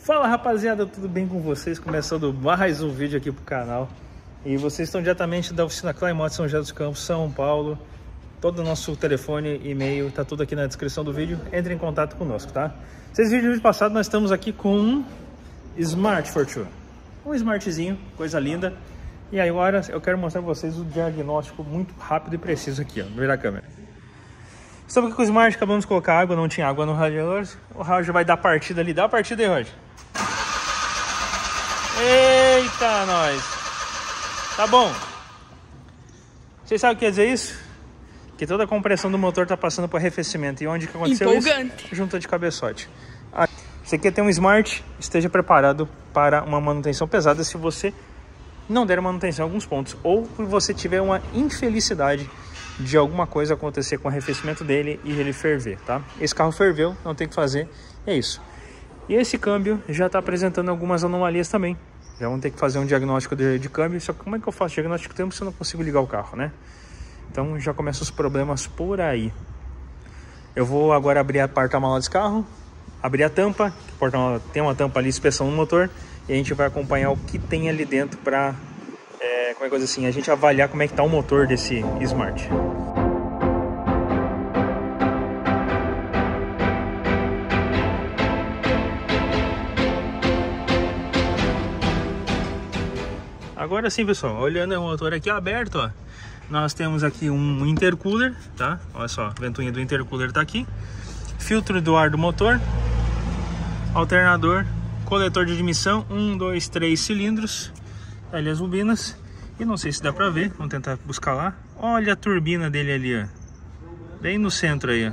Fala rapaziada, tudo bem com vocês? Começando mais um vídeo aqui pro canal. E vocês estão diretamente da oficina Klein Motos São José dos Campos, São Paulo. Todo o nosso telefone, e-mail, tá tudo aqui na descrição do vídeo. Entre em contato conosco, tá? Vocês viram no vídeo passado, nós estamos aqui com um Smart Fortune. Um Smartzinho, coisa linda. E aí agora eu quero mostrar pra vocês o diagnóstico muito rápido e preciso aqui, ó, no meio da câmera. Estamos aqui com o Smart, acabamos de colocar água, não tinha água no radiador. O Roger vai dar partida ali, dá a partida aí, Roger. Eita, nós! Tá bom. Vocês sabem o que quer dizer isso? Que toda a compressão do motor tá passando para arrefecimento. E onde que aconteceu Empolgante. isso? Junta de cabeçote. Você quer ter um Smart, esteja preparado para uma manutenção pesada se você não der manutenção em alguns pontos. Ou se você tiver uma infelicidade de alguma coisa acontecer com o arrefecimento dele e ele ferver, tá? Esse carro ferveu, não tem o que fazer, é isso. E esse câmbio já está apresentando algumas anomalias também. Já vamos ter que fazer um diagnóstico de câmbio. Só que como é que eu faço diagnóstico de câmbio se eu não consigo ligar o carro, né? Então já começam os problemas por aí. Eu vou agora abrir a porta-mala desse carro, abrir a tampa. O porta-mala tem uma tampa ali, inspeção no motor. E a gente vai acompanhar o que tem ali dentro para, como é coisa assim, a gente avaliar como é que tá o motor desse Smart. Agora sim, pessoal, olhando o motor aqui aberto, ó, nós temos aqui um intercooler, tá? Olha só, a ventoinha do intercooler tá aqui. Filtro do ar do motor, alternador, coletor de admissão, 1, 2, 3 cilindros, ali as bobinas. E não sei se dá pra ver, vamos tentar buscar lá. Olha a turbina dele ali, ó, bem no centro aí, ó.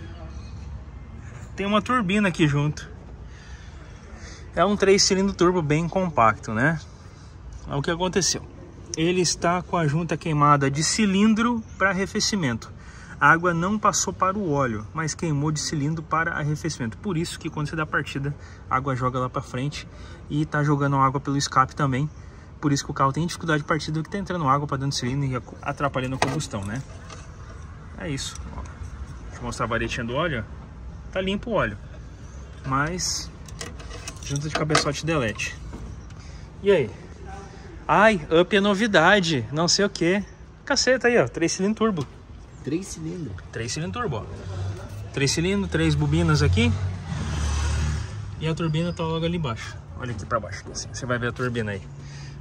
Tem uma turbina aqui junto. É um 3 cilindro turbo bem compacto, né? O que aconteceu? Ele está com a junta queimada de cilindro para arrefecimento. A água não passou para o óleo, mas queimou de cilindro para arrefecimento. Por isso que quando você dá partida, a água joga lá para frente e está jogando água pelo escape também. Por isso que o carro tem dificuldade de partida, que está entrando água para dentro do cilindro e atrapalhando a combustão, né? É isso. Ó, deixa eu mostrar a varetinha do óleo. Tá limpo o óleo, mas junta de cabeçote delete. E aí? Ai, up é novidade, não sei o que. Caceta aí, ó, 3 cilindros turbo. 3 cilindros? 3 cilindros turbo, ó. 3 cilindros, 3 bobinas aqui. E a turbina tá logo ali embaixo. Olha aqui pra baixo, assim, você vai ver a turbina aí.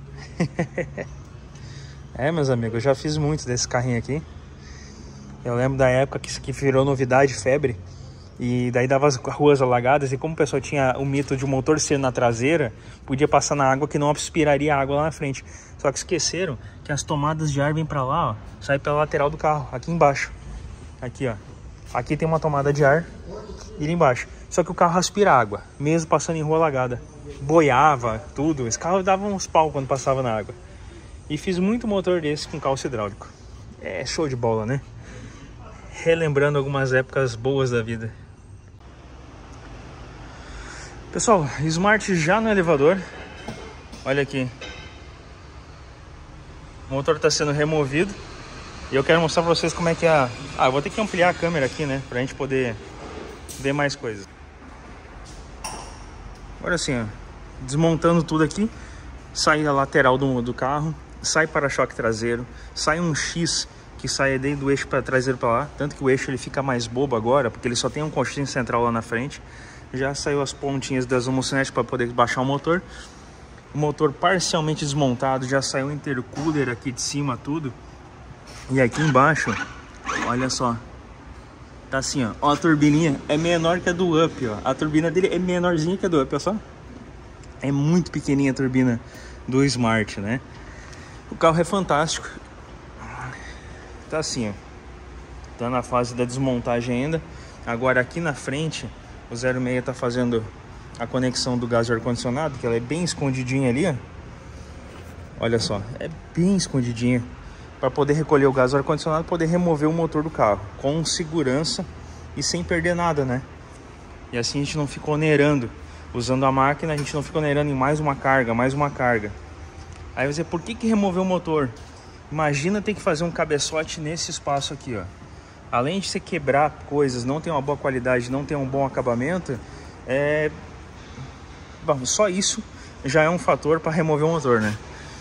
É, meus amigos, eu já fiz muito desse carrinho aqui. Eu lembro da época que isso aqui virou novidade, febre. E daí dava as ruas alagadas, e como o pessoal tinha o mito de um motor ser na traseira, podia passar na água que não aspiraria água lá na frente. Só que esqueceram que as tomadas de ar vêm pra lá, ó, sai pela lateral do carro, aqui embaixo. Aqui, ó. Aqui tem uma tomada de ar e ali embaixo. Só que o carro aspira água, mesmo passando em rua alagada. Boiava, tudo. Esse carro dava uns pau quando passava na água. E fiz muito motor desse com calço hidráulico. É show de bola, né? Relembrando algumas épocas boas da vida. Pessoal, Smart já no elevador. Olha aqui. O motor está sendo removido. E eu quero mostrar para vocês como é que é a... eu vou ter que ampliar a câmera aqui, né? Pra gente poder ver mais coisas. Olha assim, ó. Desmontando tudo aqui. Sai a lateral do carro. Sai para-choque traseiro. Sai um X que sai desde o eixo para traseiro para lá. Tanto que o eixo ele fica mais bobo agora, porque ele só tem um conchinho central lá na frente. Já saiu as pontinhas das homocinete para poder baixar o motor. O motor parcialmente desmontado. Já saiu o intercooler aqui de cima, tudo. E aqui embaixo, olha só. Tá assim, ó. Ó, a turbininha é menor que a do Up, ó. A turbina dele é menorzinha que a do Up, olha só. É muito pequenininha a turbina do Smart, né? O carro é fantástico. Tá assim, ó. Tá na fase da desmontagem ainda. Agora aqui na frente, o 06 tá fazendo a conexão do gás ar-condicionado, que ela é bem escondidinha ali, ó. Olha só, é bem escondidinha. Para poder recolher o gás ar-condicionado, poder remover o motor do carro com segurança e sem perder nada, né? E assim a gente não fica onerando. Usando a máquina, a gente não fica onerando em mais uma carga, mais uma carga. Aí você, por que remover o motor? Imagina ter que fazer um cabeçote nesse espaço aqui, ó. Além de você quebrar coisas, não ter uma boa qualidade, não ter um bom acabamento, Bom, só isso já é um fator para remover o motor, né?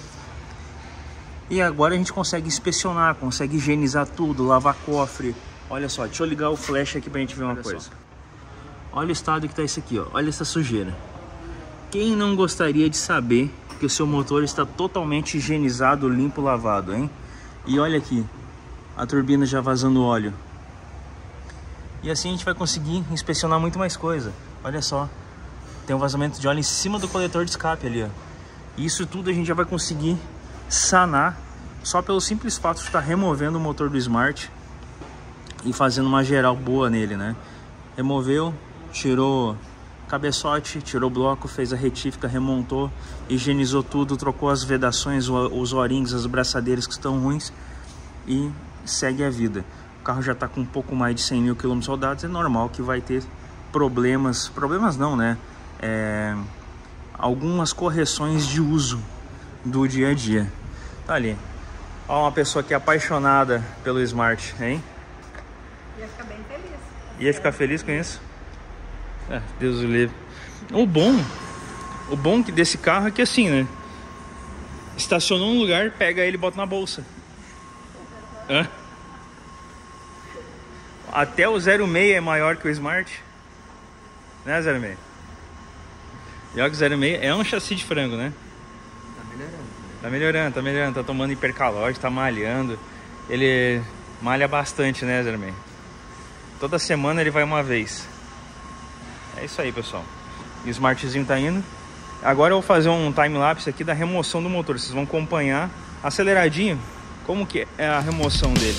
E agora a gente consegue inspecionar, consegue higienizar tudo, lavar cofre. Olha só, deixa eu ligar o flash aqui pra gente ver uma coisa. Olha o estado que tá isso aqui, ó. Olha essa sujeira. Quem não gostaria de saber que o seu motor está totalmente higienizado, limpo, lavado, hein? E olha aqui, a turbina já vazando óleo. E assim a gente vai conseguir inspecionar muito mais coisa. Olha só, tem um vazamento de óleo em cima do coletor de escape ali, ó. E isso tudo a gente já vai conseguir sanar só pelo simples fato de estar removendo o motor do Smart e fazendo uma geral boa nele, né? Removeu, tirou cabeçote, tirou o bloco, fez a retífica, remontou, higienizou tudo, trocou as vedações, os o-rings, as braçadeiras que estão ruins e segue a vida. O carro já está com um pouco mais de 100 mil quilômetros rodados, é normal que vai ter problemas não, né? Algumas correções de uso do dia a dia. Tá ali. Ó, uma pessoa que é apaixonada pelo Smart, hein? Ia ficar bem feliz. Ia ficar feliz com isso? Deus o livre. O bom que desse carro é que assim, né? Estacionou um lugar, pega ele e bota na bolsa. Até o 06 é maior que o Smart. Né, 06? E olha que o 06 é um chassi de frango, né? Tá melhorando, tá tomando hipercalóide, tá malhando. Ele malha bastante, né, 06? Toda semana ele vai uma vez. É isso aí, pessoal. O Smartzinho tá indo. Agora eu vou fazer um time-lapse aqui da remoção do motor. Vocês vão acompanhar aceleradinho como que é a remoção dele.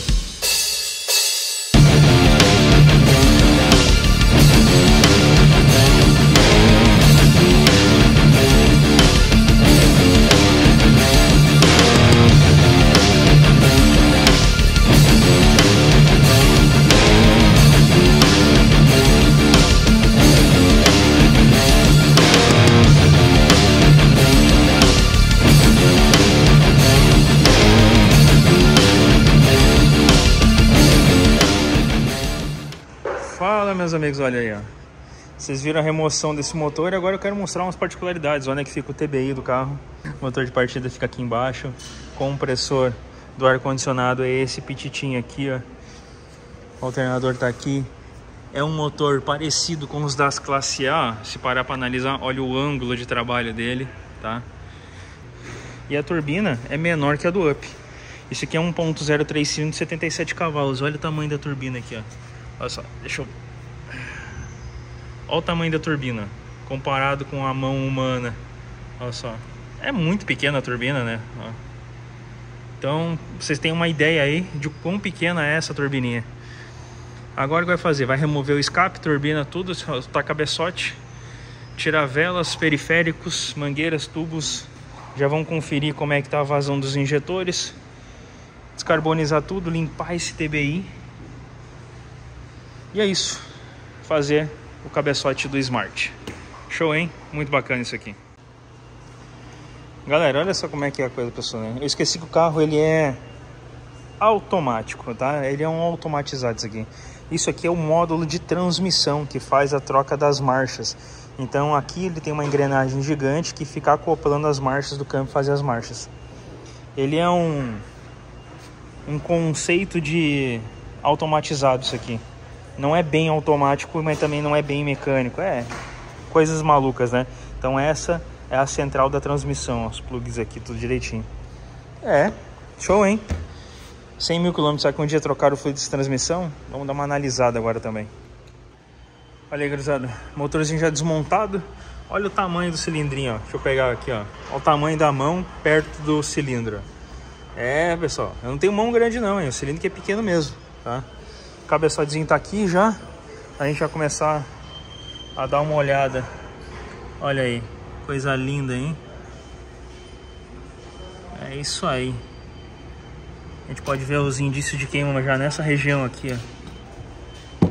Fala, meus amigos, olha aí, ó. Vocês viram a remoção desse motor e agora eu quero mostrar umas particularidades. Olha que fica o TBI do carro. O motor de partida fica aqui embaixo. O compressor do ar-condicionado é esse pititinho aqui, ó. O alternador tá aqui. É um motor parecido com os das classe A. Se parar para analisar, olha o ângulo de trabalho dele, tá? E a turbina é menor que a do Up. Isso aqui é 1.03 cilindro de 77 cavalos. Olha o tamanho da turbina aqui, ó. Olha só, deixa eu... Olha o tamanho da turbina comparado com a mão humana. Olha só, é muito pequena a turbina, né? Ó. Então, vocês têm uma ideia aí de quão pequena é essa turbininha. Agora o que vai fazer? Vai remover o escape, turbina, tudo, tá cabeçote, tirar velas, periféricos, mangueiras, tubos. Já vão conferir como é que tá a vazão dos injetores, descarbonizar tudo, limpar esse TBI. E é isso, fazer o cabeçote do Smart. Show, hein? Muito bacana isso aqui. Galera, olha só como é que é a coisa, pessoal, né? Eu esqueci que o carro ele é automático, tá? Ele é um automatizado isso aqui. Isso aqui é o módulo de transmissão que faz a troca das marchas. Então aqui ele tem uma engrenagem gigante que fica acoplando as marchas do câmbio e fazer as marchas. Ele é um conceito de automatizado isso aqui. Não é bem automático, mas também não é bem mecânico. É coisas malucas, né? Então essa é a central da transmissão. Os plugs aqui, tudo direitinho. Show, hein? 100 mil quilômetros. Será que um dia trocar o fluido de transmissão? Vamos dar uma analisada agora também. Olha aí, gurizada. Motorzinho já desmontado. Olha o tamanho do cilindrinho, ó. Deixa eu pegar aqui, ó. Olha o tamanho da mão perto do cilindro. Pessoal, eu não tenho mão grande não, hein? O cilindro que é pequeno mesmo, tá? O cabeçotezinho tá aqui já. A gente vai começar a dar uma olhada. Olha aí, coisa linda, hein? É isso aí. A gente pode ver os indícios de queima já nessa região aqui, ó.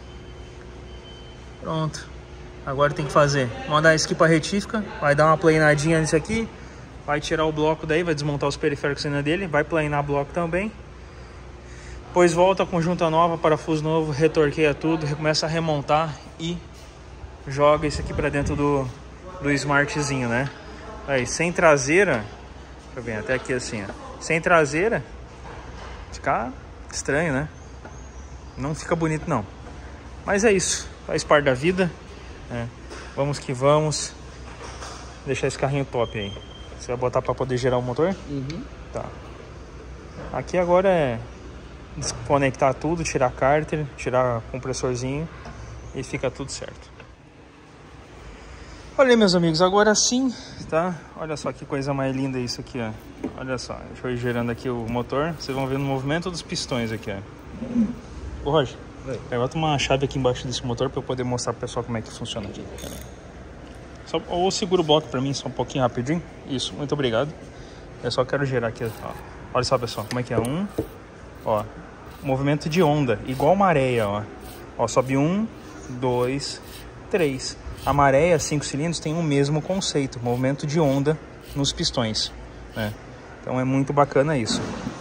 Pronto. Agora tem que fazer, mandar isso aqui para retífica. Vai dar uma planadinha nisso aqui. Vai tirar o bloco daí, vai desmontar os periféricos ainda dele. Vai planar o bloco também. Depois volta com junta nova, parafuso novo, retorqueia tudo, começa a remontar e joga isso aqui para dentro do do Smartzinho, né? Aí, sem traseira, deixa eu ver, até aqui assim, ó. Sem traseira, fica estranho, né? Não fica bonito, não. Mas é isso, faz parte da vida, né? Vamos que vamos. Deixar esse carrinho top aí. Você vai botar para poder gerar o motor? Uhum. Tá. Aqui agora é desconectar tudo, tirar cárter, tirar compressorzinho e fica tudo certo. Olha aí, meus amigos, agora sim, tá? Olha só que coisa mais linda isso aqui, ó. Olha só, deixa eu ir gerando aqui o motor. Vocês vão ver no movimento dos pistões aqui, ó. Ô, Roger, bota uma chave aqui embaixo desse motor para eu poder mostrar pro pessoal como é que funciona aqui. Só, ou segura o bloco para mim só um pouquinho rapidinho. Isso, muito obrigado. Eu só quero gerar aqui, ó. Olha só, pessoal, como é que é. Ó, movimento de onda, igual maréia, ó. Ó, sobe 1, 2, 3. A maréia 5 cilindros tem o mesmo conceito, movimento de onda nos pistões, né? Então é muito bacana isso.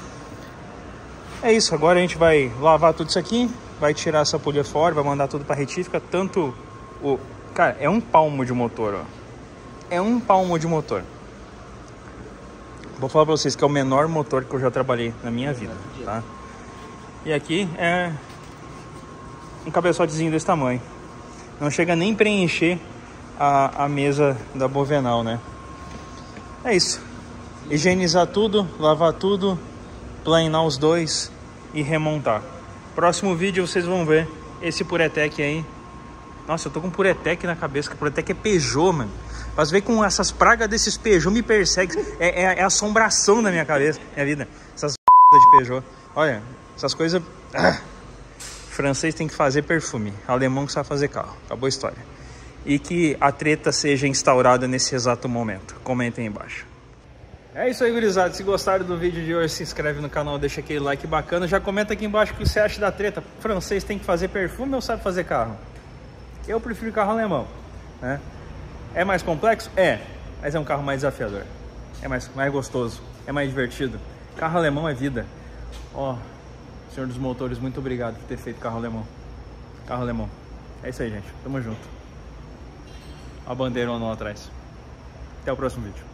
É isso, agora a gente vai lavar tudo isso aqui, vai tirar essa polia fora, vai mandar tudo para retífica, tanto o... Cara, é um palmo de motor, ó. É um palmo de motor. Vou falar para vocês que é o menor motor que eu já trabalhei na minha vida, tá? E aqui é um cabeçotezinho desse tamanho. Não chega nem preencher a mesa da Bovenal, né? É isso. Higienizar tudo, lavar tudo, planar os dois e remontar. Próximo vídeo vocês vão ver esse Puretec aí. Nossa, eu tô com Puretec na cabeça, que Puretec é Peugeot, mano. Mas ver com essas pragas desses Peugeot me persegue. É assombração na minha cabeça, minha vida. Essas de Peugeot. Olha, essas coisas... Francês tem que fazer perfume, alemão que sabe fazer carro. Acabou a história. E que a treta seja instaurada nesse exato momento. Comentem aí embaixo. É isso aí, gurizada. Se gostaram do vídeo de hoje, se inscreve no canal, deixa aquele like bacana. Já comenta aqui embaixo o que você acha da treta. Francês tem que fazer perfume ou sabe fazer carro? Eu prefiro carro alemão, né? É mais complexo? É. Mas é um carro mais desafiador. É mais gostoso. É mais divertido. Carro alemão é vida. Ó... Senhor dos Motores, muito obrigado por ter feito carro alemão. Carro alemão. É isso aí, gente. Tamo junto. A bandeira ou não atrás. Até o próximo vídeo.